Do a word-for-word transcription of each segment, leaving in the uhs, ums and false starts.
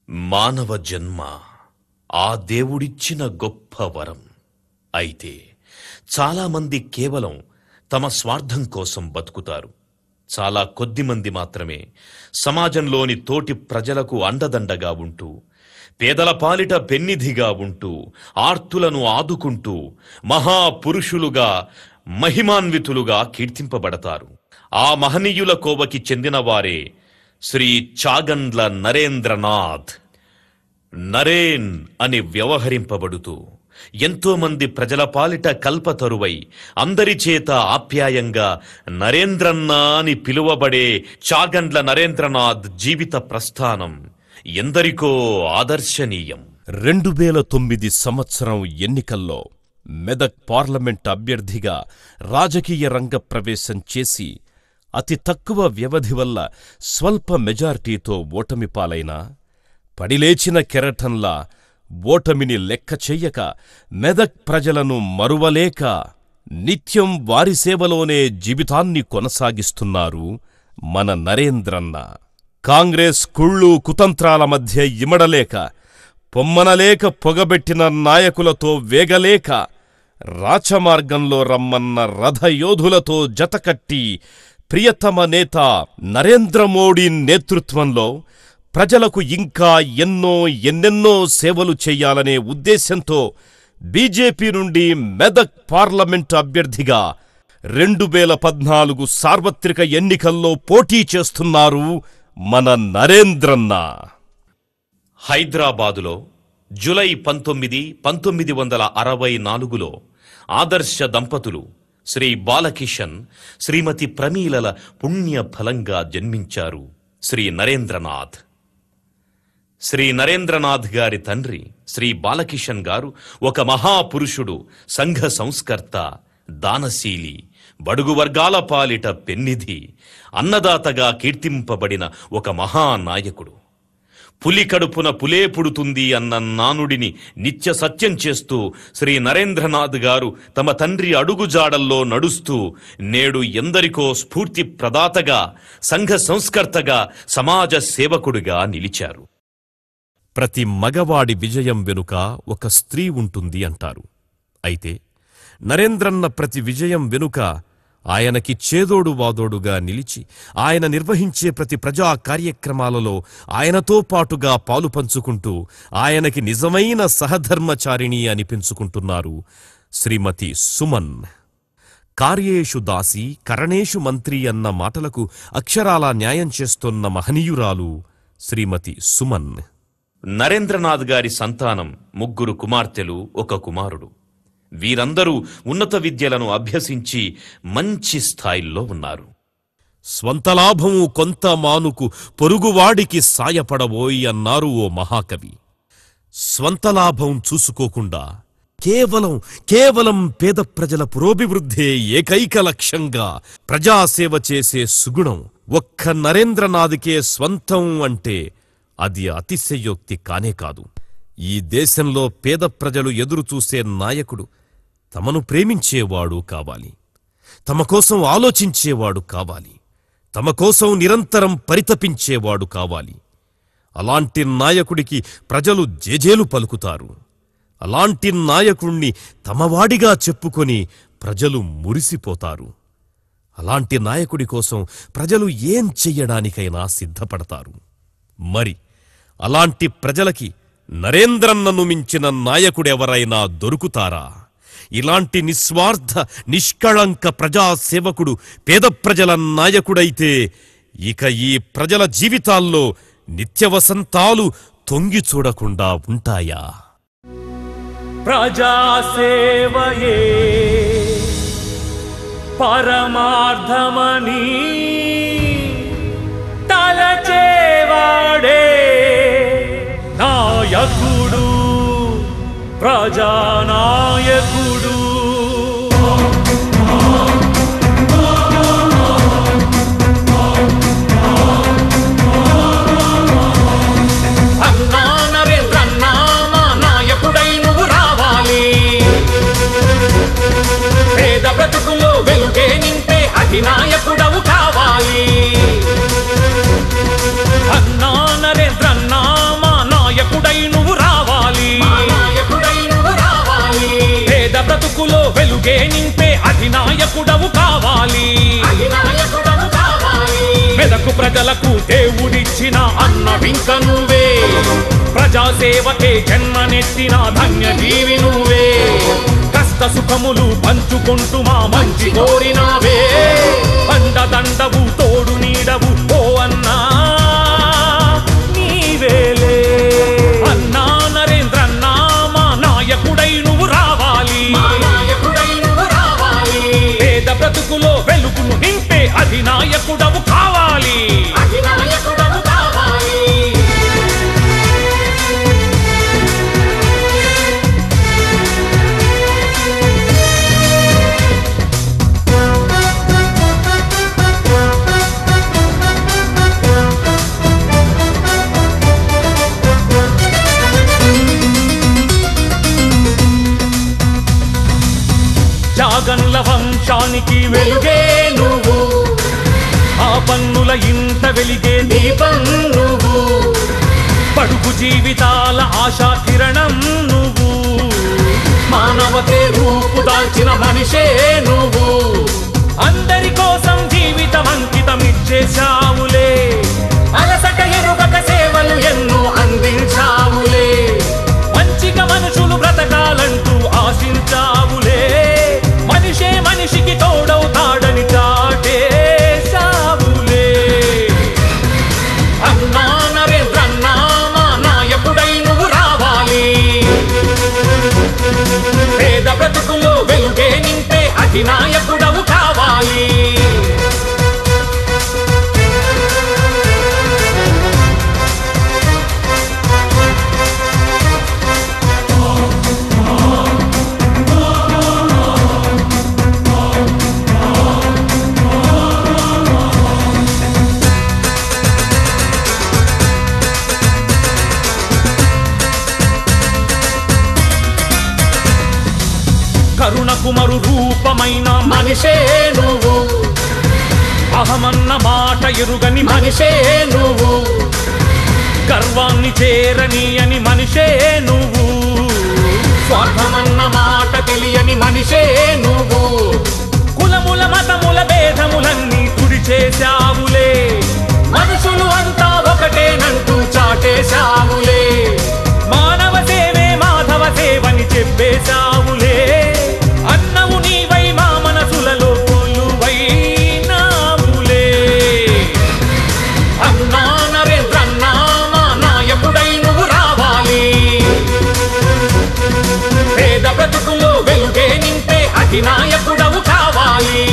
మానవ జన్మ ఆ దేవుడిచ్చిన గొప్ప వరం. అయితే చాలామంది కేవలం తమ స్వార్థం కోసం బతుకుతారు. చాలా కొద్ది మంది మాత్రమే సమాజంలోని తోటి ప్రజలకు అండదండగా ఉంటూ, పేదల పాలిట పెన్నిధిగా ఉంటూ, ఆర్తులను ఆదుకుంటూ మహాపురుషులుగా, మహిమాన్వితులుగా కీర్తింపబడతారు. ఆ మహనీయుల కోవకి చెందినవారే శ్రీ చాగండ్ల నరేంద్రనాథ్. నరేన్ అని వ్యవహరింపబడుతూ ఎంతో మంది ప్రజల పాలిట కల్పతరువై అందరి చేత ఆప్యాయంగా నరేంద్రన్న అని పిలువబడే చాగండ్ల నరేంద్రనాథ్ జీవిత ప్రస్థానం ఎందరికో ఆదర్శనీయం. రెండు వేల తొమ్మిది సంవత్సరం ఎన్నికల్లో మెదక్ పార్లమెంట్ అభ్యర్థిగా రాజకీయ రంగ ప్రవేశం చేసి అతి తక్కువ వ్యవధి వల్ల స్వల్ప మెజార్టీతో ఓటమి పాలైనా పడిలేచిన కెరటంలా ఓటమిని లెక్క చెయ్యక మెదక్ ప్రజలను మరువలేక నిత్యం వారి సేవలోనే జీవితాన్ని కొనసాగిస్తున్నారు మన నరేంద్రన్న. కాంగ్రెస్ కుళ్ళు కుతంత్రాల మధ్య ఇమడలేక, పొమ్మనలేక పొగబెట్టిన నాయకులతో వేగలేక, రాచమార్గంలో రమ్మన్న రథయోధులతో జతకట్టి ప్రియతమ నేత నరేంద్ర మోడీ నేతృత్వంలో ప్రజలకు ఇంకా ఎన్నో ఎన్నెన్నో సేవలు చెయ్యాలనే ఉద్దేశంతో బీజేపీ నుండి మెదక్ పార్లమెంటు అభ్యర్థిగా రెండు వేల పద్నాలుగు సార్వత్రిక ఎన్నికల్లో పోటీ చేస్తున్నారు మన నరేంద్రన్న. హైదరాబాదులో జులై పంతొమ్మిది పంతొమ్మిది వందల అరవై నాలుగులో ఆదర్శ దంపతులు శ్రీ బాలకిషన్, శ్రీమతి ప్రమీలల పుణ్య ఫలంగా జన్మించారు శ్రీ నరేంద్రనాథ్. శ్రీ నరేంద్రనాథ్ గారి తండ్రి శ్రీ బాలకిషన్ గారు ఒక మహాపురుషుడు, సంఘ సంస్కర్త, దానశీలి, బడుగు వర్గాల పాలిట పెన్నిధి, అన్నదాతగా కీర్తింపబడిన ఒక మహానాయకుడు. పులి కడుపున పులే పుడుతుంది అన్న నానుడిని నిత్య సత్యం చేస్తూ శ్రీ నరేంద్రనాథ్ గారు తమ తండ్రి అడుగుజాడల్లో నడుస్తూ నేడు ఎందరికో స్ఫూర్తి ప్రదాతగా, సంఘ సంస్కర్తగా, సమాజ సేవకుడిగా నిలిచారు. ప్రతి మగవాడి విజయం వెనుక ఒక స్త్రీ ఉంటుంది అంటారు. అయితే నరేంద్రన్న ప్రతి విజయం వెనుక ఆయనకి చేదోడు వాదోడుగా నిలిచి, ఆయన నిర్వహించే ప్రతి ప్రజా కార్యక్రమాలలో ఆయనతో పాటుగా పాలు పంచుకుంటూ ఆయనకి నిజమైన సహధర్మచారిణి అనిపించుకుంటున్నారు శ్రీమతి సుమన్. కార్యేషు దాసి కరణేషు మంత్రి అన్న మాటలకు అక్షరాల న్యాయం చేస్తోన్న మహనీయురాలు శ్రీమతి సుమన్. నరేంద్రనాథ్ గారి సంతానం ముగ్గురు కుమార్తెలు, ఒక కుమారుడు. వీరందరూ ఉన్నత విద్యలను అభ్యసించి మంచి స్థాయిల్లో ఉన్నారు. స్వంత లాభము కొంత మానుకు పొరుగువాడికి సాయపడబోయి అన్నారు ఓ మహాకవి. స్వంత లాభం చూసుకోకుండా కేవలం కేవలం పేద ప్రజల పురోభివృద్ధే ఏకైక లక్ష్యంగా ప్రజాసేవ చేసే సుగుణం ఒక్క నరేంద్రనాథ్కే స్వంతం అంటే అది అతిశయోక్తి కానే కాదు. ఈ దేశంలో పేద ప్రజలు ఎదురుచూసే నాయకుడు తమను ప్రేమించేవాడు కావాలి, తమ కోసం ఆలోచించేవాడు కావాలి, తమ కోసం నిరంతరం పరితపించేవాడు కావాలి. అలాంటి నాయకుడికి ప్రజలు జేజేలు పలుకుతారు. అలాంటి నాయకుణ్ణి తమవాడిగా చెప్పుకొని ప్రజలు మురిసిపోతారు. అలాంటి నాయకుడి కోసం ప్రజలు ఏం చెయ్యడానికైనా సిద్ధపడతారు. మరి అలాంటి ప్రజలకి నరేంద్రన్నను మించిన నాయకుడెవరైనా దొరుకుతారా? ఇలాంటి నిస్వార్థ నిష్కళంక ప్రజాసేవకుడు పేద ప్రజల నాయకుడైతే ఇక ఈ ప్రజల జీవితాల్లో నిత్యవసంతాలు తొంగి చూడకుండా ఉంటాయా? ప్రజాసేవయే పరమార్థమని తలచేవాడే నాయకుడు, ప్రజానాయకుడు. అన్నా నరేంద్రన్న మా నాయకుడై నువ్వు రావాలి. పేద బ్రతుకులో వెలుగే నింపే అధినాయకుడవు కావాలి. అన్నా నరేంద్రన్న మా వెలుగే నింపే అధినాయకుడవు కావాలి. మెదకు ప్రజలకు దేవుడిచ్చిన అన్న వింక నువ్వే, ప్రజాసేవకే జన్మనెత్తిన ధన్య జీవి నువ్వే. కష్ట సుఖములు పంచుకుంటూ మా మంచి కోరినావే, అండదండవు తోడు నీడవు ఓ అన్నా నీవేలే. అన్నా నరేంద్రన్నా మా నాయకుడై నువ్వు రావాలి. పేద బ్రతుకులో వెలుగును నింపే అధినాయకుడవు కావాలి. జాగన్ల వంశానికి వెలుగే నువ్వు, ఆ పన్నుల ఇంట వెలిగే దీపం నువ్వు. పడుగు జీవితాల ఆశా కిరణం నువ్వు, మానవతే రూపు దాల్చిన మనిషే నువ్వు. అందరి కోసం జీవితం అంకితమిచ్చేశావులే, అలసట ఎరుగక సేవలు ఎన్నో అందించావులే. మంచిగా మనుషులు బ్రతకాలంటూ ఆశించావులే, మనిషే మనిషికి తోడవుతాడని చాటేశావులే. అన్నా నరేంద్రన్నా మా నాయకుడై నువ్వు రావాలి. పేద బ్రతుకులో వెలుగే నింపే అధినాయకుడవు కావాలి. కరుణకుమరు రూపమైన మనిషే నువ్వు, అహమన్న మాట ఎరుగని మనిషే నువ్వు. గర్వాన్ని చేరని అని మనిషే నువ్వు, స్వార్థమన్న మాట తెలియని మనిషే నువ్వు. కులముల మతముల భేదములన్నీ తుడిచేశావులే, మనుషులు అంతా ఒకటేనంటూ చాటేశావులే. మానవ సేవే మాధవ సేవని చెప్పేశావులే, అన్నవు నీవై మా మనసులలో కొలువైనావులే. అన్నా నరేంద్రన్నా మా నాయకుడై నువ్వు రావాలి. పేద బ్రతుకులో వెలుగే నింపే అధినాయకుడవు కావాలి.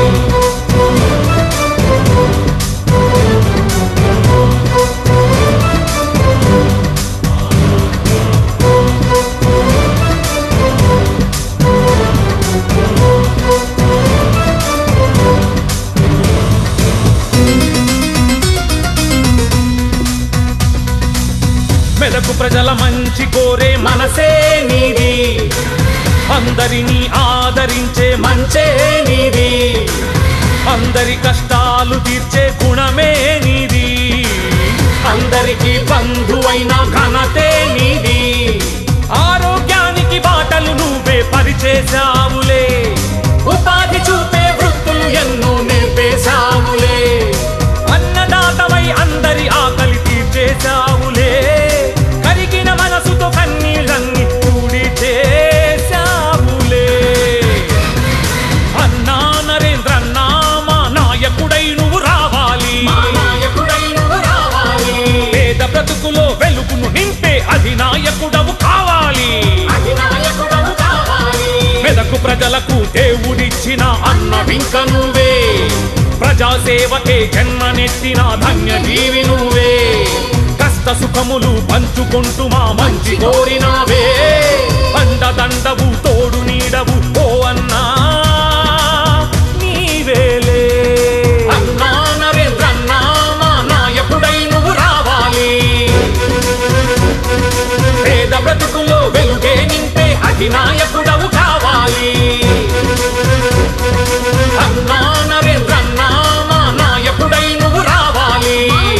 మెదకు ప్రజల మంచి కోరే మనసే నీది, అందరినీ ఆదరించే మంచే నీది. అందరి కష్టాలు తీర్చే గుణమే నీది, అందరికీ బంధువైన ఘనతే నీది. ఆరోగ్యానికి బాటలు నువ్వే పరిచేశావులే, ఉపాధి చూపే వృత్తులు ఎన్నో నేర్పేశావులే. అన్నదాతమై అందరి ఆకలి తీర్చేశావులే, కరిగిన మనసుతో కన్నీళ్ళన్ని కూడి చేశావులే. అన్నా నరేంద్రన్నా మా నాయకుడై నువ్వు రావాలి. పేద బ్రతుకులో వెలుగును నింపే అధినాయకుడవు కావాలి. మెదకు ప్రజలకు దేవుడిచ్చిన అన్న వింక నువ్వే, ప్రజాసేవకే జన్మనెత్తిన ధన్య జీవి నువ్వే. కష్ట సుఖములు పంచుకుంటూ మా మంచి కోరినావే, అండదండవు తోడు నీడవు ఓ అన్నా నీవేలే. అన్నా నరేంద్రన్నా మా నాయకుడై నువ్వు రావాలి. పేద బ్రతుకులో వెలుగే నింపే అధినాయకుడవు కావాలి. అన్నా నరేంద్రన్నా మా నాయకుడై నువ్వు రావాలి.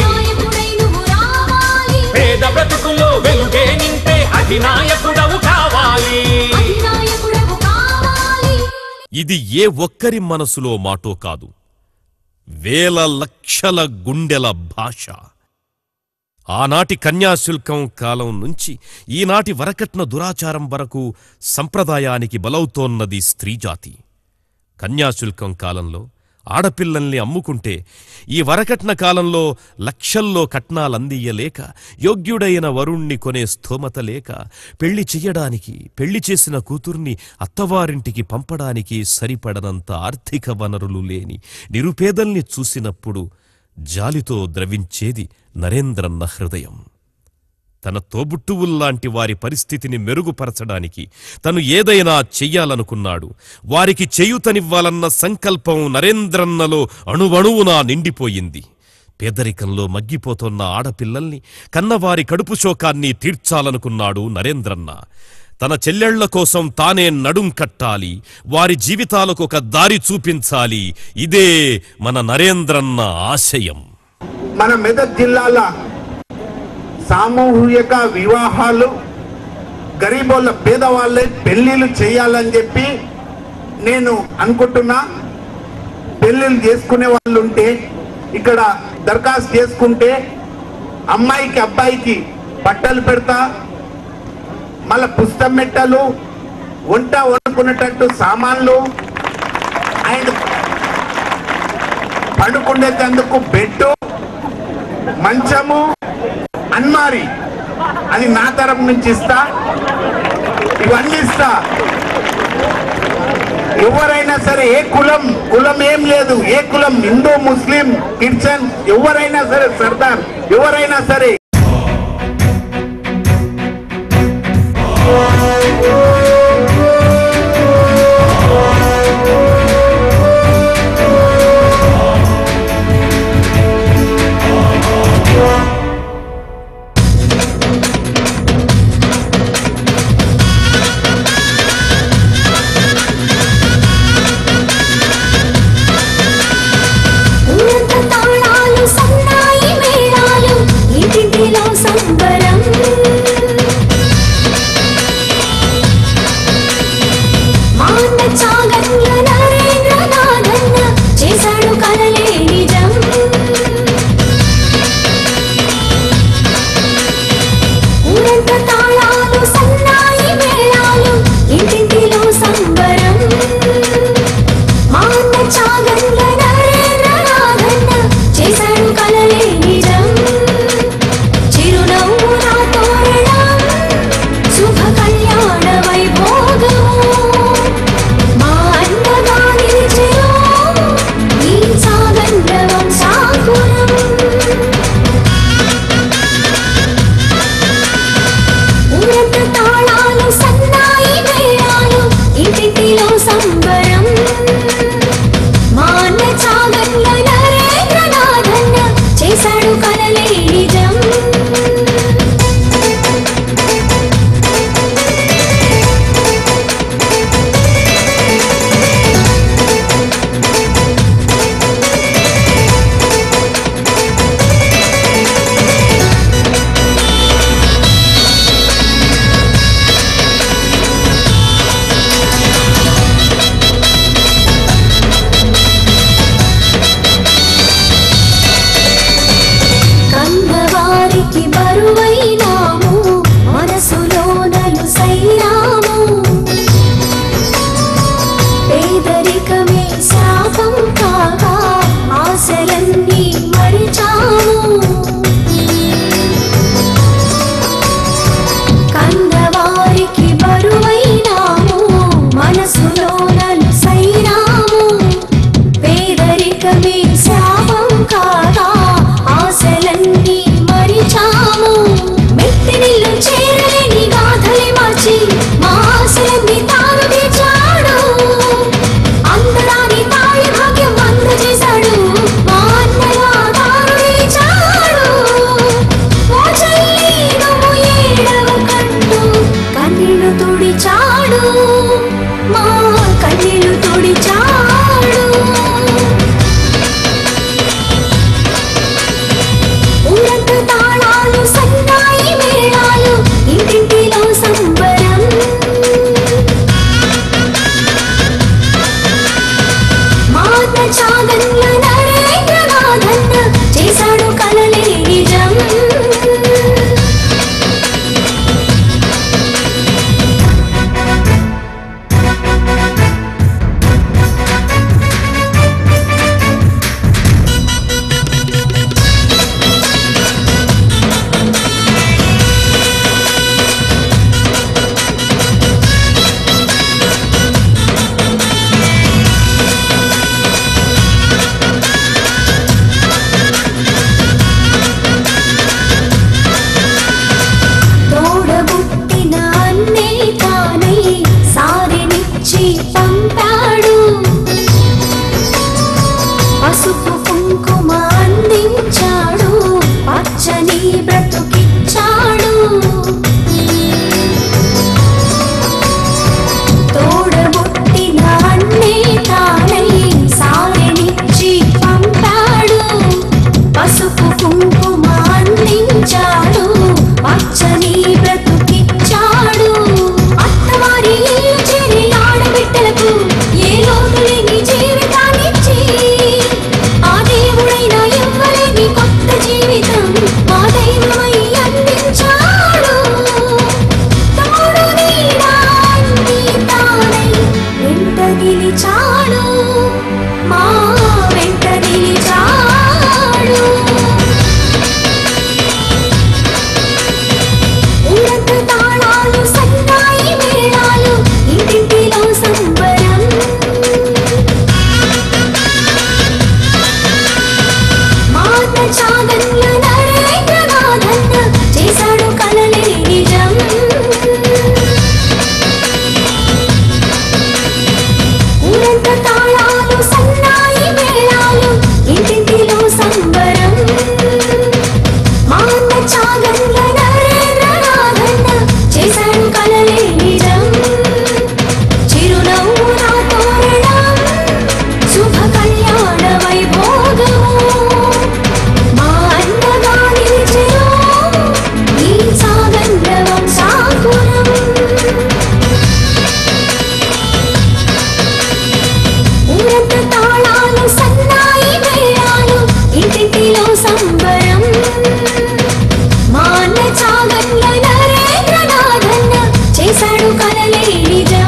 పేద బ్రతుకులో వెలుగే నింపే అధినాయకుడవు కావాలి. ఇది ఏ ఒక్కరి మనసులో మాటో కాదు, వేల లక్షల గుండెల భాష. ఆనాటి కన్యాశుల్కం కాలం నుంచి ఈనాటి వరకట్న దురాచారం వరకు సంప్రదాయానికి బలవుతోన్నది స్త్రీజాతి. కన్యాశుల్కం కాలంలో ఆడపిల్లల్ని అమ్ముకుంటే ఈ వరకట్న కాలంలో లక్షల్లో కట్నాలందియ్యలేక, యోగ్యుడైన వరుణ్ణి కొనే స్థోమత లేక, పెళ్లి చెయ్యడానికి పెళ్లి చేసిన కూతుర్ని అత్తవారింటికి పంపడానికి సరిపడనంత ఆర్థిక వనరులు లేని నిరుపేదల్ని చూసినప్పుడు జాలితో ద్రవించేది నరేంద్రన్న హృదయం. తన తోబుట్టువుల్లాంటి వారి పరిస్థితిని మెరుగుపరచడానికి తను ఏదైనా చెయ్యాలనుకున్నాడు. వారికి చేయూతనివ్వాలన్న సంకల్పం నరేంద్రన్నలో అణువణువునా నిండిపోయింది. పేదరికంలో మగ్గిపోతున్న ఆడపిల్లల్ని, కన్నవారి కడుపు శోకాన్ని తీర్చాలనుకున్నాడు నరేంద్రన్న. తన చెల్లెళ్ల కోసం తానే నడుం కట్టాలి, వారి జీవితాలకు ఒక దారి చూపించాలి. ఇదే మన నరేంద్రన్న ఆశయం. మన మెదక్ జిల్లాల సామూహిక వివాహాలు, గరీబోళ్ళ పేదవాళ్ళే పెళ్లిళ్ళు చేయాలని చెప్పి నేను అనుకుంటున్నా. పెళ్లిళ్ళు చేసుకునే వాళ్ళు ఉంటే ఇక్కడ దరఖాస్తు చేసుకుంటే అమ్మాయికి అబ్బాయికి బట్టలు పెడతా, మళ్ళా పుస్తకం మెట్టలు, వంట వండుకునేటట్టు సామాన్లు, అండ్ పండుకునేందుకు బెడ్, మంచము, అన్మారి, అది నా తరపు నుంచి ఇస్తా. ఇవన్నీ ఇస్తా. ఎవరైనా సరే, ఏ కులం కులం ఏం లేదు, ఏ కులం, హిందూ, ముస్లిం, క్రిస్టియన్, ఎవరైనా సరే, సర్దార్ ఎవరైనా సరే. చిరునవ్వున చాగండ్ల నరేంద్రనాథన్న చేశాడు కలలే నిజం చిరునవ్వు నా తోరణం శుభ కళ్యాణ వైభోగము మా అన్నగా నిలిచెను ఈ చాగండ్ల వంశాకులం ఊరంత తాళాలు సన్నాయి మేళాలు ఇంటింటిలో సంబరం మా అన్న చాగండ్ల నరేంద్రనాథన్న చేశాడు కలలే నిజం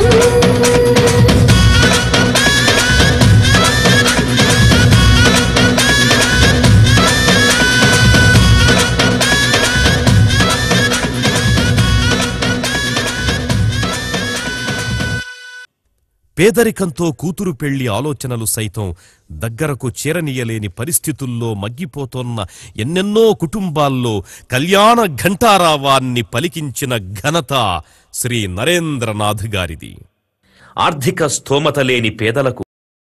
పేదరికంతో కూతురు పెళ్లి ఆలోచనలు సైతం దగ్గరకు చేరనీయలేని పరిస్థితుల్లో మగ్గిపోతోన్న ఎన్నెన్నో కుటుంబాల్లో కళ్యాణ ఘంటారావాన్ని పలికించిన ఘనత శ్రీ నరేంద్రనాథ్ గారిది. ఆర్థిక స్థోమత లేని పేదలకు